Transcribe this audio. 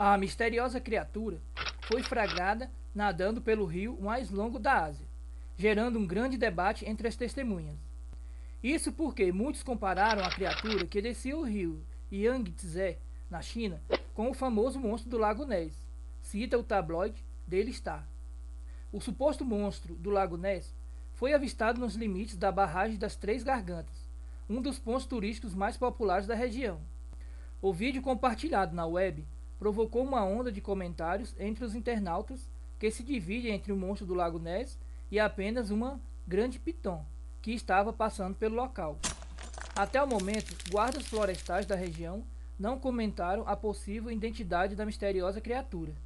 A misteriosa criatura foi flagrada nadando pelo rio mais longo da Ásia, gerando um grande debate entre as testemunhas. Isso porque muitos compararam a criatura que descia o rio Yangtze, na China, com o famoso monstro do Lago Ness, cita o tabloide Daily Star. O suposto monstro do Lago Ness foi avistado nos limites da barragem das Três Gargantas, um dos pontos turísticos mais populares da região. O vídeo compartilhado na web provocou uma onda de comentários entre os internautas que se divide entre o monstro do Lago Ness e apenas uma grande piton que estava passando pelo local. Até o momento, guardas florestais da região não comentaram a possível identidade da misteriosa criatura.